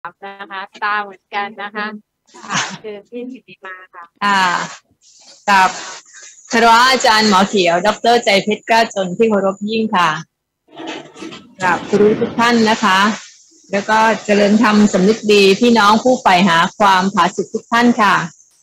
นะคะตาเหมือนกันนะคะค่ะเชิญพี่สิริมาค่ะกับคารวะอาจารย์หมอเขียวดร.ใจเพชรกล้าจนที่เคารพยิ่งค่ะกับครูทุกท่านนะคะแล้วก็เจริญธรรมสำนึกดีพี่น้องผู้ใฝ่หาความผาสุกทุกท่านค่ะ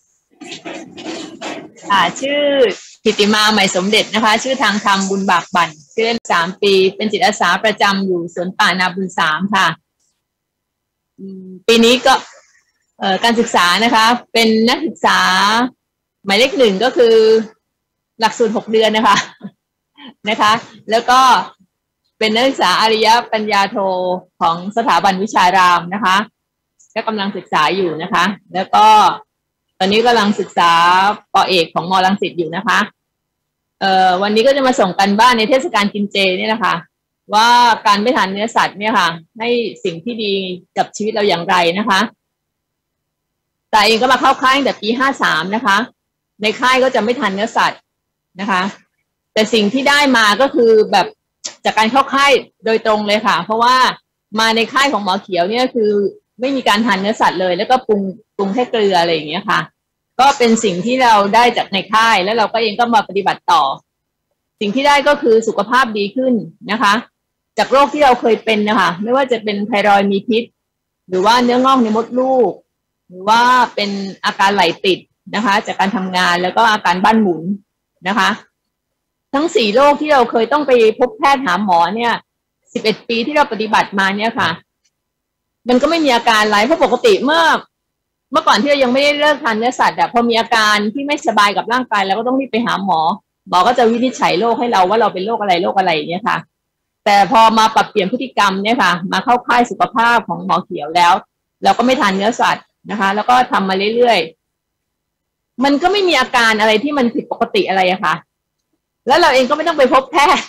ชื่อกิติมาใหม่สมเด็จนะคะชื่อทางธรรมบุญบากบั่นชื่อเล่น3 ปีเป็นจิตอาสาประจำอยู่สวนป่านาบุญ3ค่ะปีนี้ก็การศึกษานะคะเป็นนักศึกษาหมายเลข1ก็คือหลักสูตร6 เดือนนะคะแล้วก็เป็นนักศึกษาอริยปัญญาโทของสถาบันวิชารามนะคะก็กำลังศึกษาอยู่นะคะแล้วก็ตอนนี้กำลังศึกษาป.เอกของม.รังสิตอยู่นะคะวันนี้ก็จะมาส่งกันบ้านในเทศกาลกินเจนี่แหละค่ะว่าการไม่ทานเนื้อสัตว์เนี่ยค่ะให้สิ่งที่ดีกับชีวิตเราอย่างไรนะคะแต่เองก็มาเข้าค่ายตั้งแต่ปี53นะคะในค่ายก็จะไม่ทานเนื้อสัตว์นะคะแต่สิ่งที่ได้มาก็คือแบบจากการเข้าค่ายโดยตรงเลยค่ะเพราะว่ามาในค่ายของหมอเขียวเนี่ยคือไม่มีการทานเนื้อสัตว์เลยแล้วก็ปรุงแค่เกลืออะไรอย่างเงี้ยค่ะก็เป็นสิ่งที่เราได้จากในค่ายแล้วเราก็เองก็มาปฏิบัติต่อสิ่งที่ได้ก็คือสุขภาพดีขึ้นนะคะจากโรคที่เราเคยเป็นนะคะไม่ว่าจะเป็นไทรอยด์มีพิษหรือว่าเนื้องอกในมดลูกหรือว่าเป็นอาการไหลติดนะคะจากการทำงานแล้วก็อาการบ้านหมุนนะคะทั้ง4 โรคที่เราเคยต้องไปพบแพทย์หาหมอเนี่ย11 ปีที่เราปฏิบัติมาเนี่ยค่ะมันก็ไม่มีอาการอะไรเพราะปกติเมื่อก่อนที่เรายังไม่ได้เลิกทานเนื้อสัตว์พอมีอาการที่ไม่สบายกับร่างกายเราก็ต้องรีบไปหาหมอก็จะวินิจฉัยโรคให้เราว่าเราเป็นโรคอะไรเนี่ยค่ะแต่พอมาปรับเปลี่ยนพฤติกรรมเนี่ยค่ะมาเข้าค่ายสุขภาพของหมอเขียวแล้วเราก็ไม่ทานเนื้อสัตว์นะคะแล้วก็ทำมาเรื่อยๆมันก็ไม่มีอาการอะไรที่มันผิดปกติอะไรอะค่ะแล้วเราเองก็ไม่ต้องไปพบแพทย์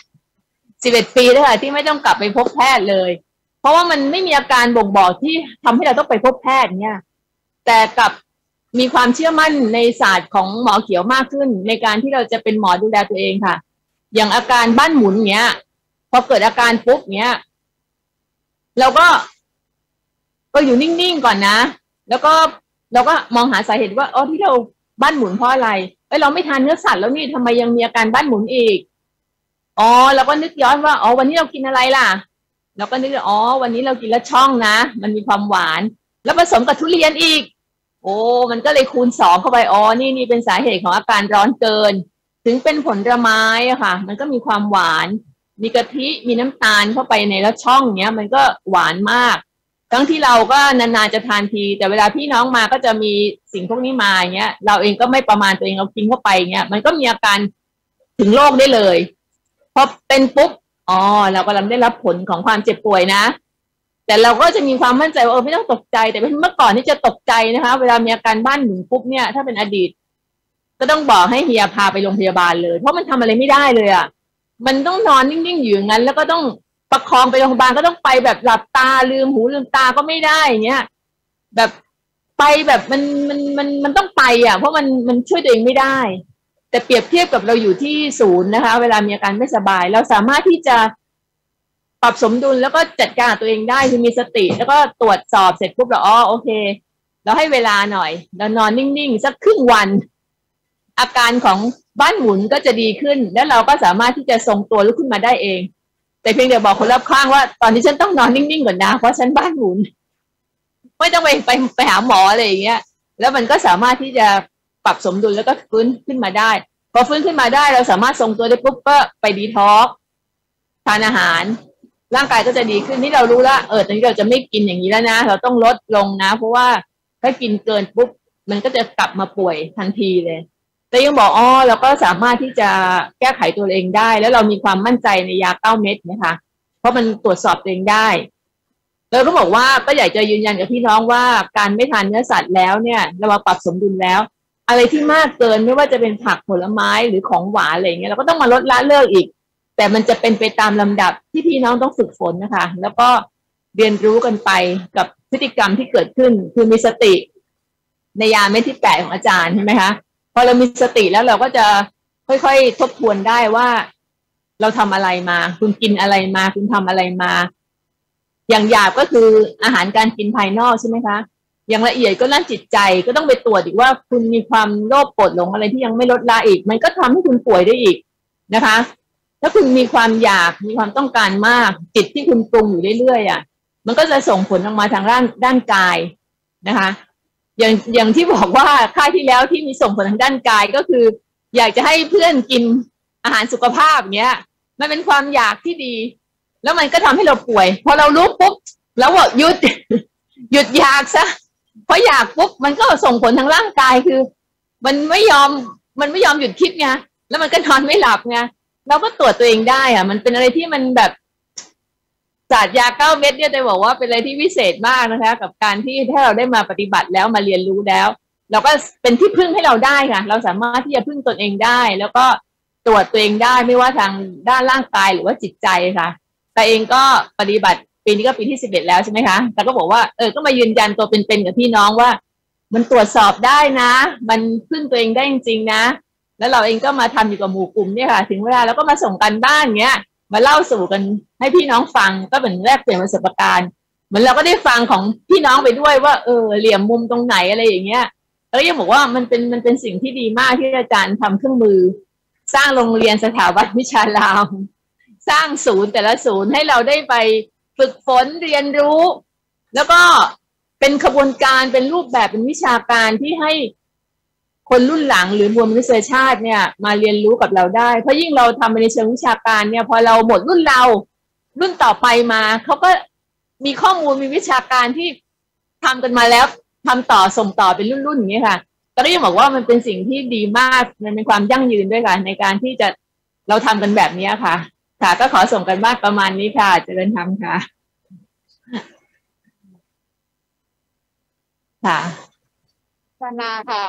11 ปีเลยค่ะที่ไม่ต้องกลับไปพบแพทย์เลยเพราะว่ามันไม่มีอาการบ่งบอกที่ทำให้เราต้องไปพบแพทย์เนี่ยแต่กับมีความเชื่อมั่นในศาสตร์ของหมอเขียวมากขึ้นในการที่เราจะเป็นหมอดูแลตัวเองค่ะอย่างอาการบ้านหมุนเนี้ยพอเกิดอาการปุ๊บเนี้ยเราก็อยู่นิ่งๆก่อนนะแล้วก็เราก็มองหาสาเหตุว่าที่เราบ้านหมุนเพราะอะไรเราไม่ทานเนื้อสัตว์แล้วนี่ทำไมยังมีอาการบ้านหมุนอีกเราก็นึกย้อนว่าวันนี้เรากินอะไรล่ะเราก็นึกวันนี้เรากินละช่องนะมันมีความหวานแล้วผสมกับทุเรียนอีกมันก็เลยคูณ2เข้าไปนี่เป็นสาเหตุของอาการร้อนเกินถึงเป็นผลไม้อะค่ะมันก็มีความหวานมีกะทิมีน้ำตาลเข้าไปในละช่องเนี้ยมันก็หวานมากทั้งที่เราก็นานๆจะทานทีแต่เวลาพี่น้องมาก็จะมีสิ่งพวกนี้มาเงี้ยเราเองก็ไม่ประมาณตัวเองเรากินเข้าไปเงี้ยมันก็มีอาการถึงโรคได้เลยพอเป็นปุ๊บเรากำลังได้รับผลของความเจ็บป่วยนะแต่เราก็จะมีความมั่นใจว่าไม่ต้องตกใจแต่เมื่อก่อนที่จะตกใจนะคะเวลามีอาการบ้านหมุนปุ๊บเนี่ยถ้าเป็นอดีตก็ต้องบอกให้เฮียพาไปโรงพยาบาลเลยเพราะมันทำอะไรไม่ได้เลยอ่ะมันต้องนอนนิ่งๆอยู่อย่างนั้นแล้วก็ต้องประคองไปโรงพยาบาลก็ต้องไปแบบหลับตาลืมหูลืมตาก็ไม่ได้เงี้ยแบบไปแบบมันต้องไปอ่ะเพราะมันช่วยตัวเองไม่ได้แต่เปรียบเทียบกับเราอยู่ที่ศูนย์นะคะเวลามีอาการไม่สบายเราสามารถที่จะปรับสมดุลแล้วก็จัดการตัวเองได้คือมีสติแล้วก็ตรวจสอบเสร็จปุ๊บเราโอเคเราให้เวลาหน่อยเรานอนนิ่งๆสักครึ่งวันอาการของบ้านหมุนก็จะดีขึ้นแล้วเราก็สามารถที่จะทรงตัวลุกขึ้นมาได้เองแต่เพียงเดียวบอกคนรอบข้างว่าตอนนี้ฉันต้องนอนนิ่งๆก่อนนะเพราะฉันบ้านหมุนไม่ต้องไปหาหมออะไรอย่างเงี้ยแล้วมันก็สามารถที่จะปรับสมดุลแล้วก็ฟื้นขึ้นมาได้พอฟื้นขึ้นมาได้เราสามารถทรงตัวได้ปุ๊บก็ไปดีท็อกซ์ทานอาหารร่างกายก็จะดีขึ้นที่เรารู้แล้วตอนนี้เราจะไม่กินอย่างนี้แล้วนะเราต้องลดลงนะเพราะว่าถ้ากินเกินปุ๊บมันก็จะกลับมาป่วยทันทีเลยแต่ยังบอกเราก็สามารถที่จะแก้ไขตัวเองได้แล้วเรามีความมั่นใจในยา9 เม็ดนะคะเพราะมันตรวจสอบตัวเองได้แล้วก็บอกว่าก็อยากจะยืนยันกับพี่น้องว่าการไม่ทานเนื้อสัตว์แล้วเนี่ยเรามาปรับสมดุลแล้วอะไรที่มากเกินไม่ว่าจะเป็นผักผลไม้หรือของหวานอะไรเงี้ยเราก็ต้องมาลดละเลิกอีกแต่มันจะเป็นไปตามลำดับที่พี่น้องต้องฝึกฝนนะคะแล้วก็เรียนรู้กันไปกับพฤติกรรมที่เกิดขึ้นคือมีสติในยาเม็ดที่8ของอาจารย์ใช่ไหมคะพอเรามีสติแล้วเราก็จะค่อยๆทบทวนได้ว่าเราทำอะไรมาคุณกินอะไรมาคุณทำอะไรมาอย่างหยาบก็คืออาหารการกินภายนอกใช่ไหมคะอย่างละเอียดก็ด้านจิตใจก็ต้องไปตรวจอีกว่าคุณมีความโลภโกรธหลงอะไรที่ยังไม่ลดละอีกมันก็ทำให้คุณป่วยได้อีกนะคะถ้าคุณมีความอยากมีความต้องการมากจิตที่คุณปรุงอยู่เรื่อยๆมันก็จะส่งผลออกมาทางด้านกายนะคะอย่างที่บอกว่าค่ายที่แล้วที่มีส่งผลทางด้านกายก็คืออยากจะให้เพื่อนกินอาหารสุขภาพเนี้ยมันเป็นความอยากที่ดีแล้วมันก็ทำให้เราป่วยพอเรารู้ปุ๊บแล้วบอกหยุดอยากซะเพราะอยากปุ๊บมันก็ส่งผลทางร่างกายคือมันไม่ยอมหยุดคิดไงแล้วมันก็นอนไม่หลับไงเราก็ตรวจตัวเองได้มันเป็นอะไรที่มันแบบศาสตร์ยา9 เม็ดเนี่ยจะบอกว่าเป็นอะไรที่วิเศษมากนะคะกับการที่ถ้าเราได้มาปฏิบัติแล้วมาเรียนรู้แล้วเราก็เป็นที่พึ่งให้เราได้ค่ะเราสามารถที่จะพึ่งตนเองได้แล้วก็ตรวจตัวเองได้ไม่ว่าทางด้านร่างกายหรือว่าจิตใจค่ะแต่เองก็ปฏิบัติปีนี้ก็ปีที่11แล้วใช่ไหมคะแต่ก็บอกว่าก็มายืนยันตัวเป็นๆกับพี่น้องว่ามันตรวจสอบได้นะมันพึ่งตัวเองได้จริงๆนะแล้วเราเองก็มาทำอยู่กับหมู่กลุ่มเนี่ยค่ะถึงเวลาเราก็มาส่งกันบ้านเงี้ยมาเล่าสู่กันให้พี่น้องฟังก็เป็นแลกเปลี่ยนประสบการณ์เหมือนเราก็ได้ฟังของพี่น้องไปด้วยว่าเหลี่ยมมุมตรงไหนอะไรอย่างเงี้ยแล้วยังบอกว่ามันเป็นสิ่งที่ดีมากที่อาจารย์ทำเครื่องมือสร้างโรงเรียนสถาบันวิชาลาวสร้างศูนย์แต่ละศูนย์ให้เราได้ไปฝึกฝนเรียนรู้แล้วก็เป็นขบวนการเป็นรูปแบบเป็นวิชาการที่ให้คนรุ่นหลังหรือมวลมนุษยชาติเนี่ยมาเรียนรู้กับเราได้เพราะยิ่งเราทำในเชิงวิชาการเนี่ยพอเราหมดรุ่นเรารุ่นต่อไปมาเขาก็มีข้อมูลมีวิชาการที่ทำกันมาแล้วทำต่อส่งต่อเป็นรุ่นอย่างนี้ค่ะแต่ก็ยังบอกว่ามันเป็นสิ่งที่ดีมากมันเป็นความยั่งยืนด้วยค่ะในการที่จะเราทำกันแบบนี้ค่ะค่ะก็ขอส่งกันบ้านประมาณนี้ค่ะเจริญธรรมค่ะค่ะชนาค่ะ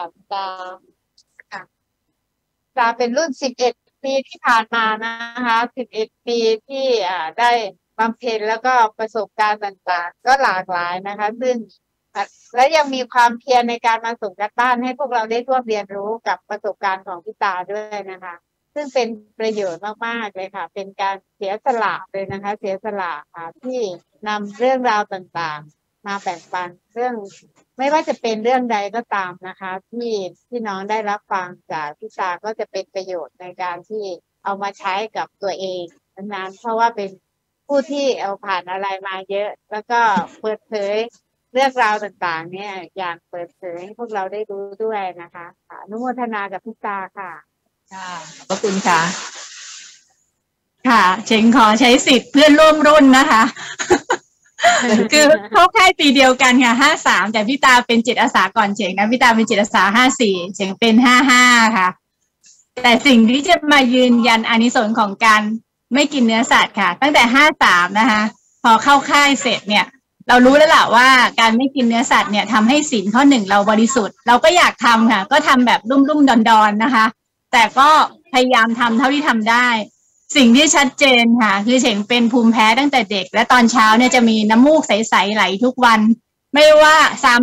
จะเป็นรุ่น11 ปีที่ผ่านมานะคะ11 ปีที่ได้บำเพ็ญแล้วก็ประสบการณ์ต่างๆก็หลากหลายนะคะซึ่งและยังมีความเพียรในการมาส่งกันบ้านให้พวกเราได้ร่วมเรียนรู้กับประสบการณ์ของพี่ตาด้วยนะคะซึ่งเป็นประโยชน์มากๆเลยค่ะเป็นการเสียสละเลยนะคะเสียสละค่ะที่นำเรื่องราวต่างๆมาแบ่งปันเรื่องไม่ว่าจะเป็นเรื่องใดก็ตามนะคะที่น้องได้รับฟังจากพี่ตาก็จะเป็นประโยชน์ในการที่เอามาใช้กับตัวเองนั้นเพราะว่าเป็นผู้ที่เอาผ่านอะไรมาเยอะแล้วก็เปิดเผยเรื่องราวต่างๆเนี่ยอย่างเปิดเผยให้พวกเราได้รู้ด้วยนะคะอนุโมทนากับพี่ตาค่ะค่ะขอบคุณค่ะค่ะเชงขอใช้สิทธิ์เพื่อนร่วมรุ่นนะคะ คือเข้าค่ายปีเดียวกันค่ะ53แต่พี่ตาเป็นจิตอาสาก่อนเชงนะพี่ตาเป็นจิตอาสา54เชงเป็น55ค่ะแต่สิ่งที่จะมายืนยันอานิสงส์ของการไม่กินเนื้อสัตว์ค่ะตั้งแต่53นะคะพอเข้าค่ายเสร็จเนี่ยเรารู้แล้วล่ะว่าการไม่กินเนื้อสัตว์เนี่ยทำให้ศีลข้อ 1เราบริสุทธิ์เราก็อยากทำค่ะก็ทำแบบรุ่มๆดอนๆนะคะแต่ก็พยายามทำเท่าที่ทำได้สิ่งที่ชัดเจนค่ะคือเฉ่งเป็นภูมิแพ้ตั้งแต่เด็กและตอนเช้าเนี่ยจะมีน้ำมูกใสๆไหลทุกวันไม่ว่า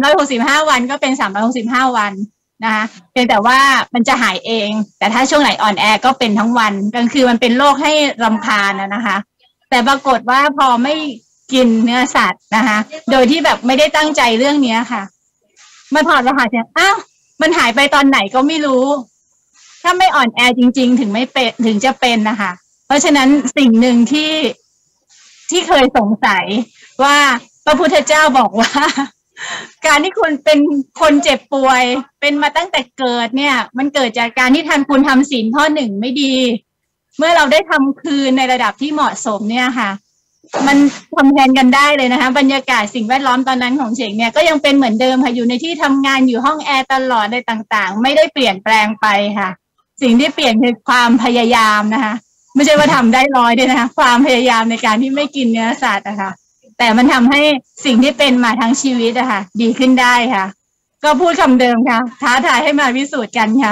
365วันก็เป็น365วันนะคะเพียงแต่ว่ามันจะหายเองแต่ถ้าช่วงไหนอ่อนแอก็เป็นทั้งวันก็คือมันเป็นโรคให้รำคาญนะคะแต่ปรากฏว่าพอไม่กินเนื้อสัตว์นะคะโดยที่แบบไม่ได้ตั้งใจเรื่องนี้ค่ะมาถอดรหัสเนี่ยอ้าวมันหายไปตอนไหนก็ไม่รู้ถ้าไม่อ่อนแอจริงๆถึงไม่เป็นถึงจะเป็นนะคะเพราะฉะนั้นสิ่งหนึ่งที่เคยสงสัยว่าพระพุทธเจ้าบอกว่าการที่คุณเป็นคนเจ็บป่วยเป็นมาตั้งแต่เกิดเนี่ยมันเกิดจากการที่คุณทำศีลข้อ 1ไม่ดีเมื่อเราได้ทำคืนในระดับที่เหมาะสมเนี่ยค่ะมันทำแทนกันได้เลยนะคะบรรยากาศสิ่งแวดล้อมตอนนั้นของเฉงเนี่ยก็ยังเป็นเหมือนเดิมค่ะอยู่ในที่ทำงานอยู่ห้องแอร์ตลอดอะไรต่างๆไม่ได้เปลี่ยนแปลงไปค่ะสิ่งที่เปลี่ยนคือความพยายามนะคะไม่ใช่ว่าทำได้100ด้วยนะคะความพยายามในการที่ไม่กินเนื้อสัตว์นะคะแต่มันทำให้สิ่งที่เป็นมาทั้งชีวิตอะค่ะดีขึ้นได้ค่ะก็พูดคำเดิมค่ะท้าทายให้มาพิสูจน์กันค่ะ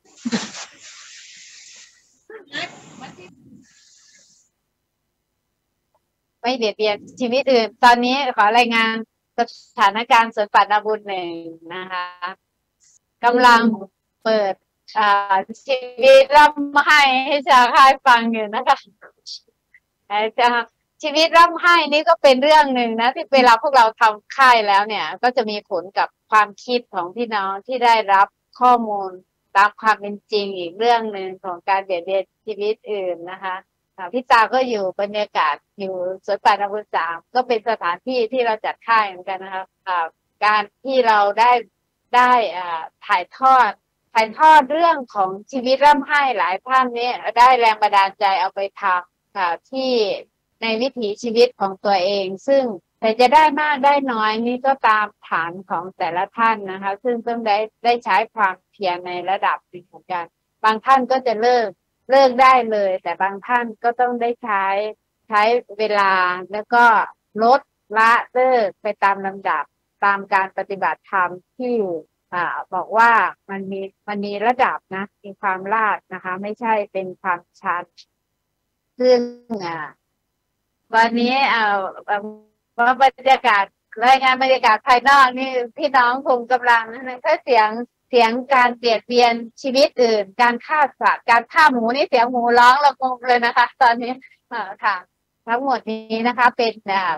ไม่เบียดเบียนชีวิตอื่นตอนนี้ขอรายงานสถานการณ์สวนป่านาบุญ1นะคะกำลังเปิดชีวิตร่ำให้ชาวค่ายฟังอยู่นะคะจะชีวิตร่ำไห้นี่ก็เป็นเรื่องหนึ่งนะที่เวลาพวกเราทำค่ายแล้วเนี่ยก็จะมีผลกับความคิดของพี่น้องที่ได้รับข้อมูลตามความเป็นจริงอีกเรื่องหนึ่งของการเบียดเบียนชีวิตอื่นนะคะพี่ตาก็อยู่บรรยากาศอยู่สวนป่านาบุญสามก็เป็นสถานที่ที่เราจัดค่ายเหมือนกันนะคะการที่เราได้ถ่ายทอดเรื่องของชีวิตร่ำไห้หลายท่านนี้ได้แรงบันดาลใจเอาไปทำที่ในวิถีชีวิตของตัวเองซึ่งแต่จะได้มากได้น้อยนี่ก็ตามฐานของแต่ละท่านนะคะซึ่งต้องได้ใช้ความเพียรในระดับหนึ่งเหมือนกันบางท่านก็จะเลิกได้เลยแต่บางท่านก็ต้องได้ใช้เวลาแล้วก็ลดละเลิกไปตามลำดับตามการปฏิบัติธรรมที่บอกว่ามันมีระดับนะมีความลาดนะคะไม่ใช่เป็นความชันซึ่งวันนี้ว่าบรรยากาศรายงานบรรยากาศภายนอกนี่พี่น้องคงกำลังนะถ้าเสียงการเปลี่ยนเปลี่ยนชีวิตอื่นการฆ่าสัตว์การฆ่าหมูนี่เสียงหมูร้องระงมเลยนะคะตอนนี้ค่ะทั้งหมดนี้นะคะเป็น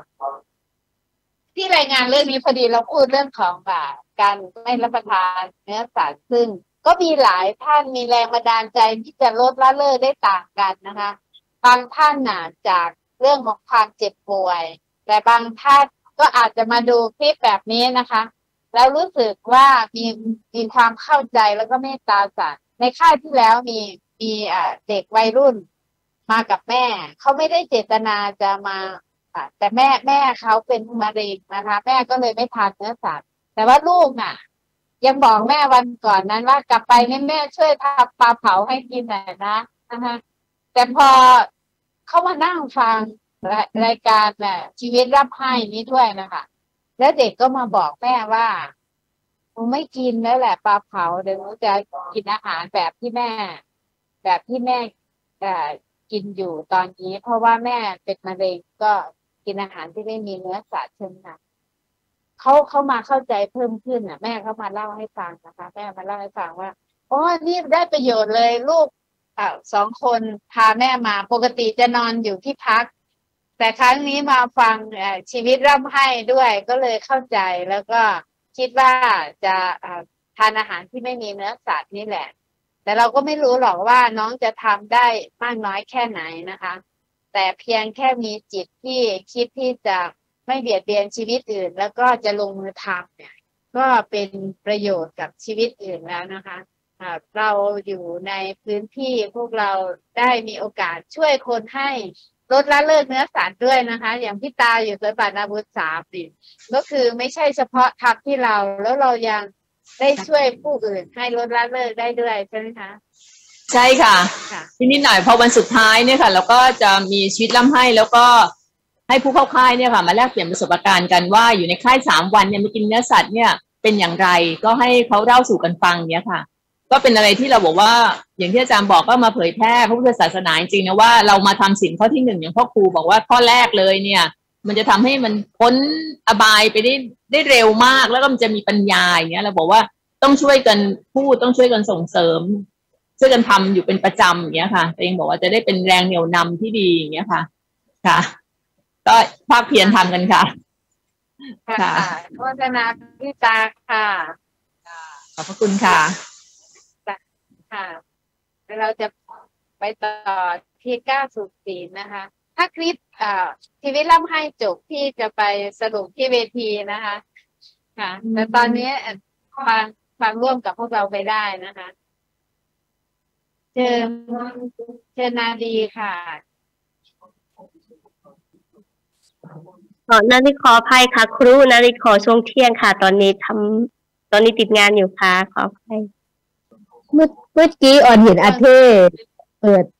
ที่รายงานเรื่องนี้พอดีเราพูดเรื่องของการไม่รับประทานเนื้อสัตว์ซึ่งก็มีหลายท่านมีแรงบันดาลใจที่จะลดละเลิกได้ต่างกันนะคะบางท่านจากเรื่องของความเจ็บป่วยแต่บางท่านก็อาจจะมาดูคลิปแบบนี้นะคะแล้วรู้สึกว่ามีความเข้าใจแล้วก็เมตตาสัตว์ในค่ายที่แล้วมีเด็กวัยรุ่นมากับแม่เขาไม่ได้เจตนาจะมาแต่แม่เขาเป็นมะเร็งนะคะแม่ก็เลยไม่ทานเนื้อสัตว์แต่ว่าลูกยังบอกแม่วันก่อนนั้นว่ากลับไปนี่แม่ช่วยทำปลาเผาให้กินหน่อยนะคะแต่พอเขามานั่งฟังรายการชีวิตร่ำไห้นี้ด้วยนะคะแล้วเด็กก็มาบอกแม่ว่าหนูไม่กินแล้วแหละปลาเผาเดี๋ยวหนูจะกินอาหารแบบที่แม่กินอยู่ตอนนี้เพราะว่าแม่เป็นมะเร็งก็กินอาหารที่ไม่มีเนื้อสัตว์เช่นนั้นเขามาเข้าใจเพิ่มขึ้นแม่เขามาเล่าให้ฟังนะคะแม่มาเล่าให้ฟังว่าอ๋อนี่ได้ประโยชน์เลยลูก2 คนพาแม่มาปกติจะนอนอยู่ที่พักแต่ครั้งนี้มาฟังชีวิตร่ำไห้ด้วยก็เลยเข้าใจแล้วก็คิดว่าจะทานอาหารที่ไม่มีเนื้อสัตว์นี่แหละแต่เราก็ไม่รู้หรอกว่าน้องจะทำได้มากน้อยแค่ไหนนะคะแต่เพียงแค่มีจิตที่คิดที่จะไม่เบียดเบียนชีวิตอื่นแล้วก็จะลงมือทำเนี่ยก็เป็นประโยชน์กับชีวิตอื่นแล้วนะคะเราอยู่ในพื้นที่พวกเราได้มีโอกาสช่วยคนให้ลดละเลิกเนื้อสัตว์ด้วยนะคะอย่างพี่ตาอยู่สวนป่านาบุญ3ก็คือไม่ใช่เฉพาะทำที่เราแล้วเรายังได้ช่วยผู้อื่นให้ลดละเลิกได้ด้วยใช่ไหมคะใช่ค่ะทีนี้หน่อยพอวันสุดท้ายเนี่ยค่ะเราก็จะมีชีวิตร่ำไห้แล้วก็ให้ผู้เข้าค่ายเนี่ยค่ะมาแลกเปลี่ยนประสบการณ์กันว่าอยู่ในค่าย3 วันเนี่ยไม่กินเนื้อสัตว์เนี่ยเป็นอย่างไรก็ให้เขาเล่าสู่กันฟังเนี่ยค่ะก็เป็นอะไรที่เราบอกว่าอย่างที่อาจารย์บอกก็มาเผยแพร่พระพุทธศาสนาจริงๆนะว่าเรามาทำศีลข้อที่1อย่างพ่อครูบอกว่าข้อแรกเลยเนี่ยมันจะทำให้มันพ้นอบายไปได้เร็วมากแล้วก็มันจะมีปัญญาอย่างเงี้ยเราบอกว่าต้องช่วยกันพูดต้องช่วยกันส่งเสริมช่วยกันทำอยู่เป็นประจำอย่างเงี้ยค่ะตัวเองบอกว่าจะได้เป็นแรงเหนี่ยวนำที่ดีอย่างเงี้ยค่ะค่ะก็ภาคเพียรทำกันค่ะค่ะโฆษณาพี่ตาค่ะขอบพระคุณค่ะค่ะเราจะไปต่อที่9 สุดศีลนะคะถ้าคลิปชีวิตร่ำไห้จบที่จะไปสรุปที่เวทีนะคะค่ะแต่ตอนนี้ฟังร่วมกับพวกเราไปได้นะคะเชิญนาดีค่ะนาริขออภัยค่ะครูนาริขอช่วงเที่ยงค่ะตอนนี้ติดงานอยู่ค่ะขออภัยเมื่อกี้ออนเห็นอาเทศเปิด